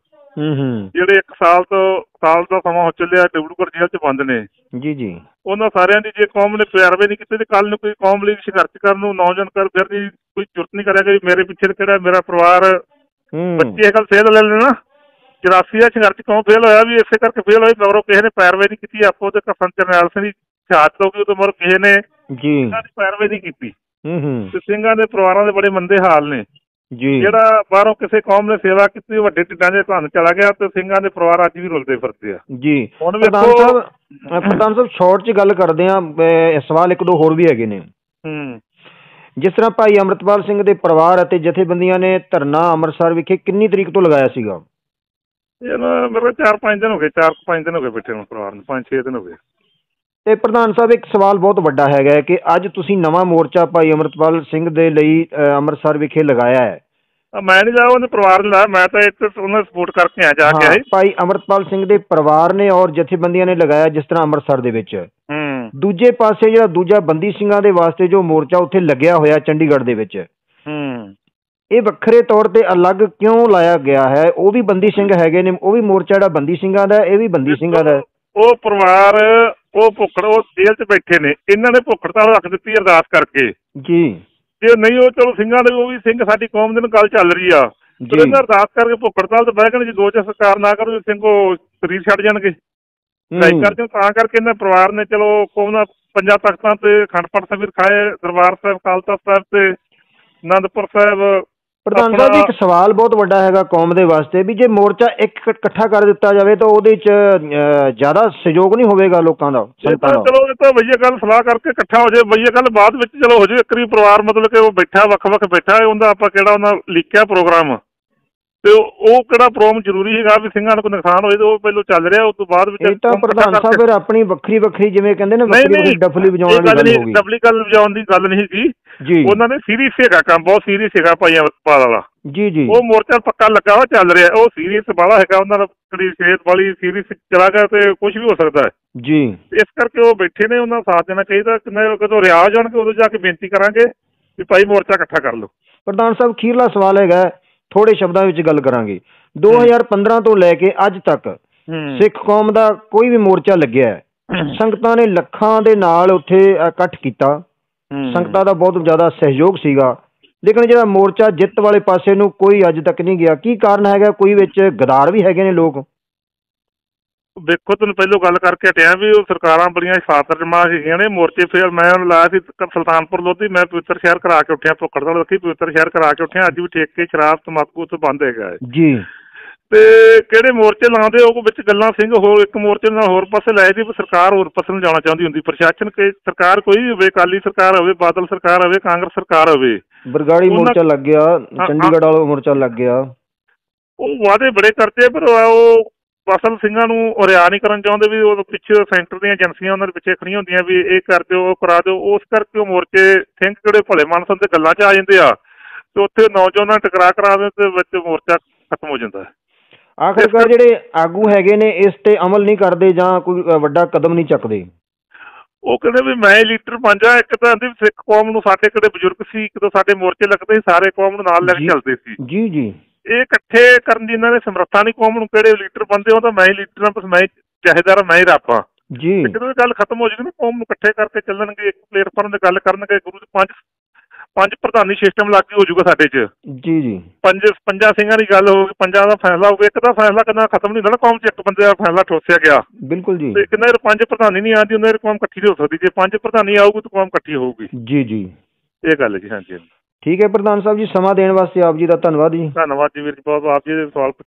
S1: ਜਿਹੜੇ ਇੱਕ ਸਾਲ ਤੋਂ ਸਾਲ ਦਾ ਸਮਾਂ ਹੋ ਚੱਲਿਆ ਡਿਬਰੂਗੜ੍ਹ ਜੇਲ੍ਹ 'ਚ ਬੰਦ ਨੇ ਜੀ ਜੀ। ਉਹਨਾਂ ਸਾਰਿਆਂ ਦੀ ਜੇ ਕੌਮ ਨੇ ਪੈਰਵੇ ਨਹੀਂ ਕੀਤੀ ਤੇ ਕੱਲ੍ਹ ਨੂੰ ਕੋਈ ਕੌਮ ਲਈ ਸੰਘਰਸ਼ ਕਰਨ ਨੂੰ ਨੌਜਵਾਨ ਕਰ ਫਿਰ ਨਹੀਂ ਕੋਈ ਜ਼ਰੂਰਤ ਨਹੀਂ ਕਰਿਆ ਕਿ ਮੇਰੇ ਪਿੱਛੇ ਕਿਹੜਾ ਮੇਰਾ ਪਰਿਵਾਰ ਬੱਚੇ ਇਹ ਗੱਲ ਫੇਲ ਲੈ ਲੈਣਾ। ਚੁਰਾਸੀ ਦਾ ਸੰਘਰਸ਼ ਕਿਉਂ ਫੇਲ ਹੋਇਆ ਵੀ ਇਸੇ ਕਰਕੇ ਫੇਲ ਹੋਈ ਮਗਰੋਂ ਕਿਸੇ ਨੇ ਪੈਰਵੇ ਨਹੀਂ ਕੀਤੀ। ਆਪੋ ਤੇ ਕਫਨ ਜਰਨੈਲ ਸਿੰਘ ਦੀ ਸ਼ਹਾਦਤ ਹੋ ਗਈ ਉਦੋਂ ਮਗਰੋਂ ਕਿਸੇ ਨੇ ਜੀ ਪੈਰਵੇ ਨਹੀਂ ਕੀਤੀ ਤੇ ਸਿੰਘਾਂ ਦੇ ਪਰਿਵਾਰਾਂ ਦੇ ਬੜੇ ਮੰਦੇ ਹਾਲ ਨੇ ਜੀ। ਜਿਹੜਾ ਬਾਹਰੋਂ ਕਿਸੇ ਕੌਮ ਨੇ ਸੇਵਾ ਕੀਤੀ ਵੱਡੇ ਢਿੱਡਾਂ ਦੇ ਧੰਨ ਚਲਾ ਗਿਆ ਤੇ ਸਿੰਘਾਂ ਦੇ ਪਰਿਵਾਰ ਅੱਜ ਵੀ ਰੁਲਦੇ ਫਿਰਦੇ ਆ ਜੀ। ਹੁਣ
S2: ਪ੍ਰਧਾਨ ਸਾਹਿਬ ਪ੍ਰਧਾਨ ਸਾਹਿਬ ਸ਼ਾਰਟ 'ਚ ਗੱਲ ਕਰਦੇ ਆ, ਸਵਾਲ ਇੱਕ ਦੋ ਹੋਰ ਵੀ ਹੈਗੇ ਨੇ। ਹੂੰ ਜਿਸ ਤਰ੍ਹਾਂ ਭਾਈ ਅੰਮ੍ਰਿਤਪਾਲ ਸਿੰਘ ਦੇ ਪਰਿਵਾਰ ਅਤੇ ਜਥੇਬੰਦੀਆਂ ਨੇ ਧਰਨਾ ਅੰਮ੍ਰਿਤਸਰ ਵਿਖੇ ਕਿੰਨੀ ਤਰੀਕ ਤੋਂ ਲਗਾਇਆ ਸੀਗਾ?
S1: ਇਹ ਮੇਰੇ ਚਾਰ ਪੰਜ ਦਿਨ ਹੋ ਗਏ, ਚਾਰ ਪੰਜ ਦਿਨ ਹੋ ਗਏ ਬੈਠੇ ਨੂੰ ਪਰਿਵਾਰ ਨੂੰ, ਪੰਜ ਛੇ ਦਿਨ ਹੋ ਗਏ।
S2: ਤੇ ਪ੍ਰਧਾਨ ਸਾਹਿਬ ਇੱਕ ਸਵਾਲ ਬਹੁਤ ਵੱਡਾ ਹੈਗਾ ਕਿ ਅੱਜ ਤੁਸੀਂ ਨਵਾਂ ਮੋਰਚਾ ਭਾਈ ਅੰਮ੍ਰਿਤਪਾਲ ਸਿੰਘ ਦੇ ਲਈ ਅੰਮ੍ਰਿਤਸਰ ਵਿਖੇ ਲਗਾਇਆ ਹੈ।
S1: ਮੈਂ ਨਹੀਂ ਲਾਇਆ, ਉਹਨੇ ਪਰਿਵਾਰ ਨੇ ਲਾਇਆ, ਮੈਂ ਤਾਂ ਇੱਥੇ ਉਹਨਾਂ ਸਪੋਰਟ ਕਰਕੇ ਆ ਜਾ ਕੇ।
S2: ਭਾਈ ਅੰਮ੍ਰਿਤਪਾਲ ਸਿੰਘ ਦੇ ਪਰਿਵਾਰ ਨੇ ਔਰ ਜਥੇਬੰਦੀਆਂ ਨੇ ਲਗਾਇਆ ਜਿਸ ਤਰ੍ਹਾਂ ਅੰਮ੍ਰਿਤਸਰ ਦੇ ਵਿੱਚ। ਦੂਜੇ ਪਾਸੇ ਜਿਹੜਾ ਦੂਜਾ ਬੰਦੀ ਸਿੰਘਾਂ ਦੇ ਵਾਸਤੇ ਜੋ ਮੋਰਚਾ ਉੱਥੇ ਲੱਗਿਆ ਹੋਇਆ ਚੰਡੀਗੜ੍ਹ ਦੇ ਵਿੱਚ, ਇਹ ਵੱਖਰੇ ਤੌਰ ਤੇ ਅਲੱਗ ਕਿਉਂ ਲਾਇਆ ਗਿਆ ਹੈ? ਉਹ ਵੀ ਬੰਦੀ ਸਿੰਘ ਹੈਗੇ ਨੇ, ਉਹ ਵੀ ਮੋਰਚਾ ਜਿਹੜਾ ਬੰਦੀ ਸਿੰਘਾਂ ਦਾ, ਇਹ ਵੀ ਬੰਦੀ ਸਿੰਘਾਂ ਦਾ।
S1: ਉਹ ਪਰਿਵਾਰ ਉਹ ਭੁੱਖੜ ਉਹ ਜੇਲ੍ਹ 'ਚ ਬੈਠੇ ਨੇ, ਇਹਨਾਂ ਨੇ ਭੁੱਖ ਹੜਤਾਲ ਰੱਖ ਦਿੱਤੀ ਅਰਦਾਸ ਕਰਕੇ ਜੀ। ਜੇ ਨਹੀਂ ਉਹ ਚਲੋ ਸਿੰਘਾਂ ਦੇ ਉਹ ਵੀ ਸਿੰਘ ਸਾਡੀ ਕੌਮ ਦੇ ਨਾਲ ਗੱਲ ਚੱਲ ਰਹੀ ਆ, ਇਹਨਾਂ ਅਰਦਾਸ ਕਰਕੇ ਭੁੱਖ ਹੜਤਾਲ ਤੇ ਬਹਿ ਗਏ। ਜੇ ਦੋ ਚਾਰ ਸਰਕਾਰ ਨਾ ਕਰੂ ਸਿੰਘ ਉਹ ਸਰੀਰ ਛੱਡ ਜਾਣਗੇ ਕਰਦੇ। ਤਾਂ ਕਰਕੇ ਇਹਨਾਂ ਪਰਿਵਾਰ ਨੇ ਚਲੋ ਕੌਮ ਦਾ ਪੰਜਾਂ ਤਖ਼ਤਾਂ ਤੇ ਅਖੰਡ ਪਾਠ ਸਾਹਿਬ ਰਖਾਏ, ਦਰਬਾਰ ਸਾਹਿਬ, ਅਕਾਲ ਤਖ਼ਤ ਸਾਹਿਬ ਤੇ ਅਨੰਦਪੁਰ ਸਾਹਿਬ।
S2: ਪ੍ਰਧਾਨ ਸਾਹਿਬ ਇੱਕ ਸਵਾਲ ਬਹੁਤ ਵੱਡਾ ਹੈਗਾ ਕੌਮ ਦੇ ਵਾਸਤੇ ਵੀ ਜੇ ਮੋਰਚਾ ਇੱਕ ਇਕੱਠਾ ਕਰ ਦਿੱਤਾ ਜਾਵੇ ਤਾਂ ਉਹਦੇ 'ਚ ਜ਼ਿਆਦਾ ਸਹਿਯੋਗ ਨਹੀਂ ਹੋਵੇਗਾ ਲੋਕਾਂ ਦਾ?
S1: ਚਲੋ ਇਹ ਤਾਂ ਵਧੀਆ ਗੱਲ ਸਲਾਹ ਕਰਕੇ ਇਕੱਠਾ ਹੋ ਜਾਵੇ, ਵਧੀਆ ਗੱਲ ਬਾਅਦ ਵਿੱਚ ਚਲੋ ਹੋ ਜਾਵੇ। ਇੱਕ ਵਾਰੀ ਪਰਿਵਾਰ ਮਤਲਬ ਕਿ ਉਹ ਬੈਠਾ ਵੱਖ ਵੱਖ ਬੈਠਾ, ਉਹਦਾ ਆਪਾਂ ਕਿਹੜਾ ਉਹਨਾਂ ਲਿਖਿਆ ਪ੍ਰੋਗਰਾਮ ਤੇ ਉਹ ਕਿਹੜਾ ਪ੍ਰੋਗਰਾਮ ਜ਼ਰੂਰੀ ਹੈਗਾ ਵੀ ਸਿੰਘਾਂ ਨੂੰ ਕੋਈ ਨੁਕਸਾਨ ਹੋਏ ਤੇ ਉਹ ਪਹਿਲਾਂ ਚੱਲ ਰਿਹਾ, ਉਸ ਤੋਂ ਬਾਅਦ ਵਿੱਚ
S2: ਤਾਂ ਪ੍ਰਧਾਨ ਸਾਹਿਬ ਫਿਰ ਆਪਣੀ ਵੱਖਰੀ ਵੱਖਰੀ ਜਿਵੇਂ ਕਹਿੰਦੇ ਨੇ ਵੱਖਰੀ ਡਫਲੀ ਵਜਾਉਣ ਦੀ ਗੱਲ ਹੋ ਗਈ।
S1: ਡਫਲੀ ਗੱਲ ਵਜਾਉਣ ਦੀ ਗੱਲ ਨਹੀਂ ਹੈਗੀ ਜੀ। ਉਹਨਾਂ ਨੇ ਸੀਰੀਅਸ ਹੈਗਾ ਕੰਮ, ਬਹੁਤ ਸੀਰੀਅਸ ਹੈਗਾ ਭਾਈ ਅੰਮ੍ਰਿਤਪਾਲ ਵਾਲਾ ਜੀ ਜੀ। ਉਹ ਮੋਰਚਾ ਪੱਕਾ ਲੱਗਾ ਵਾ ਚੱਲ ਰਿਹਾ, ਉਹ ਸੀਰੀਅਸ ਵਾਲਾ ਹੈਗਾ, ਉਹਨਾਂ ਦਾ ਥੋੜੀ ਸਿਹਤ ਵਾਲੀ ਸੀਰੀਅਸ ਚਲਾ ਗਿਆ ਤੇ ਕੁਛ ਵੀ ਹੋ ਸਕਦਾ ਹੈ ਜੀ। ਇਸ ਕਰਕੇ ਉਹ ਬੈਠੇ ਨੇ, ਉਹਨਾਂ ਸਾਥ ਦੇਣਾ ਚਾਹੀਦਾ। ਕਦੋਂ ਰਿਆ ਹੋ ਜਾਣਗੇ ਉਦੋਂ ਜਾ ਕੇ ਬੇਨਤੀ ਕਰਾਂਗੇ ਵੀ ਭਾਈ ਮੋਰਚਾ ਇਕੱਠਾ ਕਰ ਲਓ।
S2: ਪ੍ਰਧਾਨ ਸਾਹਿਬ ਅਖੀਰਲਾ ਸਵਾਲ ਹੈਗਾ, ਥੋੜੇ ਸ਼ਬਦਾਂ ਵਿੱਚ ਗੱਲ ਕਰਾਂਗੇ। ਦੋ ਹਜ਼ਾਰ ਪੰਦਰਾਂ ਤੋਂ ਲੈ ਕੇ ਅੱਜ ਤੱਕ ਸਿੱਖ ਕੌਮ ਦਾ ਕੋਈ ਵੀ ਮੋਰਚਾ ਲੱਗਿਆ, ਸੰਗਤਾਂ ਨੇ ਲੱਖਾਂ ਦੇ ਨਾਲ ਉੱਥੇ ਇਕੱਠ ਕੀਤਾ ਸੰਗਤਾਂ ਦਾ ਬਹੁਤ ਜ਼ਿਆਦਾ ਸਹਿਯੋਗ ਸੀਗਾ, ਲੇਕਿਨ ਜਿਹੜਾ ਮੋਰਚਾ ਜਿੱਤ ਵਾਲੇ ਪਾਸੇ ਨੂੰ ਕੋਈ ਅੱਜ ਤੱਕ ਨਹੀਂ ਗਿਆ। ਕੀ ਕਾਰਨ ਹੈਗਾ? ਕੋਈ ਵਿੱਚ ਗਦਾਰ ਵੀ ਹੈਗੇ ਨੇ ਲੋਕ?
S1: ਦੇਖੋ, ਤੁਹਾਨੂੰ ਪਹਿਲੋਂ ਗੱਲ ਕਰਕੇ ਹਟਿਆ ਵੀ ਉਹ ਸਰਕਾਰਾਂ ਬੜੀਆਂ ਸਾਤਰਜਮਾ ਹੈਗੀਆਂ ਨੇ। ਮੋਰਚੇ ਫਿਰ ਮੈਂ ਲਾਇਆ ਸੀ ਸੁਲਤਾਨਪੁਰ ਲੋਧੀ, ਮੈਂ ਪਵਿੱਤਰ ਸ਼ਹਿਰ ਕਰਾ ਕੇ ਉੱਠਿਆ, ਭੁੱਖੜ ਤੋਂ ਰੱਖੀ ਪਵਿੱਤਰ ਸ਼ਹਿਰ ਕਰਾ ਕੇ ਉੱਠਿਆ। ਅੱਜ ਵੀ ਠੇਕੇ ਸ਼ਰਾਬ ਤੰਬਾਕੂ ਤੋਂ ਬੰਦ ਹੈਗਾ
S2: ਜੀ।
S1: ਤੇ ਕਿਹੜੇ ਮੋਰਚੇ ਲਾਉਂਦੇ ਉਹ ਵਿੱਚ ਗੱਲਾਂ ਸਿੰਘ ਹੋਰ ਇੱਕ ਮੋਰਚੇ ਨਾਲ ਹੋਰ ਪਾਸੇ ਲਾਏ ਸੀ। ਸਰਕਾਰ ਹੋਰ ਪਾਸੇ ਨੂੰ ਜਾਣਾ ਚਾਹੁੰਦੀ ਹੁੰਦੀ, ਪ੍ਰਸ਼ਾਸਨ ਕੇ ਸਰਕਾਰ ਕੋਈ ਵੀ ਹੋਵੇ, ਅਕਾਲੀ ਸਰਕਾਰ ਹੋਵੇ, ਬਾਦਲ ਸਰਕਾਰ ਹੋਵੇ, ਕਾਂਗਰਸ ਸਰਕਾਰ ਹੋਵੇ।
S2: ਬਰਗਾੜੀ ਮੋਰਚਾ ਲੱਗ ਗਿਆ, ਚੰਡੀਗੜ੍ਹ ਵਾਲਾ ਮੋਰਚਾ ਲੱਗ ਗਿਆ।
S1: ਉਹ ਵਾਅਦੇ ਬੜੇ ਕਰਦੇ ਪਰ ਉਹ ਫਸਲ ਸਿੰਘਾਂ ਨੂੰ ਰਿਆ ਨਹੀਂ ਕਰਨ ਚਾਹੁੰਦੇ ਵੀ ਉਹ ਪਿੱਛੇ ਸੈਂਟਰ ਦੀਆਂ ਏਜੰਸੀਆਂ ਉਹਨਾਂ ਦੇ ਪਿੱਛੇ ਖੜੀਆਂ ਹੁੰਦੀਆਂ ਵੀ ਇਹ ਕਰ ਦਿਓ, ਉਹ ਕਰਾ ਦਿਓ। ਉਸ ਕਰਕੇ ਉਹ ਮੋਰਚੇ ਸਿੰਘ ਜਿਹੜੇ ਭਲੇ ਮਾਨਸ ਦੇ ਗੱਲਾਂ 'ਚ ਆ ਜਾਂਦੇ ਆ ਤੇ ਉੱਥੇ ਨੌਜਵਾਨਾਂ ਟਕਰਾ ਕਰਾ ਦੇ ਤੇ ਵਿੱਚ ਮੋਰਚਾ ਖਤਮ ਹੋ ਜਾਂਦਾ।
S2: ਆਖਿਰਕਾਰ ਜਿਹੜੇ ਆਗੂ ਹੈਗੇ ਨੇ ਇਸ ਤੇ ਅਮਲ ਨਹੀਂ ਕਰਦੇ ਜਾਂ ਕੋਈ ਵੱਡਾ ਕਦਮ ਨਹੀਂ ਚੱਕਦੇ।
S1: ਉਹ ਕਹਿੰਦੇ ਵੀ ਮੈਂ ਲੀਡਰ ਬਣ ਜਾ। ਇੱਕ ਤਾਂ ਆਂਦੀ ਸਿੱਖ ਕੌਮ ਨੂੰ, ਸਾਡੇ ਕਿਹੜੇ ਬਜ਼ੁਰਗ ਸੀ ਜਦੋਂ ਸਾਡੇ ਮੋਰਚੇ ਲੱਗਦੇ ਸੀ ਸਾਰੇ ਕੌਮ ਨੂੰ ਨਾਲ ਲੈ ਕੇ ਚੱਲਦੇ ਸੀ।
S2: ਜੀ ਜੀ।
S1: ਇਹ ਇਕੱਠੇ ਕਰਨ ਦੀ ਇਹਨਾਂ ਨੇ ਸਮਰੱਥਾ ਨਹੀਂ। ਕੌਮ ਨੂੰ ਕਿਹੜੇ ਲੀਡਰ ਬਣਦੇ ਹੋ ਤਾਂ ਮੈਂ ਹੀ ਲੀਡਰ ਹਾਂ, ਬਸ ਮੈਂ ਚਾਹੇਦਾਰ, ਮੈਂ ਹੀ ਰੱਬ ਹਾਂ
S2: ਜੀ।
S1: ਜਦੋਂ ਇਹ ਗੱਲ ਖਤਮ ਹੋ ਜਾਏਗੀ ਨਾ, ਕੌਮ ਨੂੰ ਇਕੱਠੇ ਕਰਕੇ ਚੱਲਣਗੇ, ਇੱਕ ਪਲੇਟਫਾਰਮ ਤੇ ਗੱਲ ਕਰਨਗੇ। ਗੁਰੂ ਦੇ ਪੰਜ ਪੰਜ ਪ੍ਰਧਾਨੀ ਸਿਸਟਮ ਲਾਗੂ ਹੋ ਜਾਊਗਾ ਸਾਡੇ 'ਚ।
S2: ਜੀ ਜੀ।
S1: ਪੰਜ ਪੰਜਾਂ ਸਿੰਘਾਂ ਦੀ ਗੱਲ ਹੋਊਗੀ, ਪੰਜਾਂ ਦਾ ਫੈਸਲਾ ਹੋਊਗਾ। ਇੱਕ ਤਾਂ ਫੈਸਲਾ ਕਿੰਨਾ ਖਤਮ ਨਹੀਂ ਹੁੰਦਾ ਨਾ ਕੌਮ 'ਚ, ਇੱਕ ਬੰਦੇ ਦਾ ਫੈਸਲਾ ਠੋਸਿਆ ਗਿਆ।
S2: ਬਿਲਕੁਲ ਜੀ।
S1: ਤੇ ਕਿੰਨਾ ਪੰਜ ਪ੍ਰਧਾਨੀ ਨਹੀਂ ਆਉਂਦੀ ਉਹਨਾਂ ਦੀ ਕੌਮ ਇਕੱਠੀ ਨਹੀਂ ਹੋ ਸਕਦੀ। ਜੇ ਪੰਜ ਪ੍ਰਧਾਨੀ ਆਊਗੀ ਤਾਂ ਕੌਮ ਇਕੱਠੀ ਹੋਊਗੀ।
S2: ਜੀ ਜੀ,
S1: ਇਹ ਗੱਲ ਜੀ। ਹਾਂਜੀ,
S2: ਠੀਕ ਹੈ ਪ੍ਰਧਾਨ ਸਾਹਿਬ ਜੀ, ਸਮਾਂ ਦੇਣ ਵਾਸਤੇ ਆਪ ਜੀ ਦਾ ਧੰਨਵਾਦ ਜੀ।
S1: ਧੰਨਵਾਦ ਜੀ ਵੀਰ ਜੀ, ਬਹੁਤ ਆਪ ਜੀ ਦੇ ਸਵਾਲ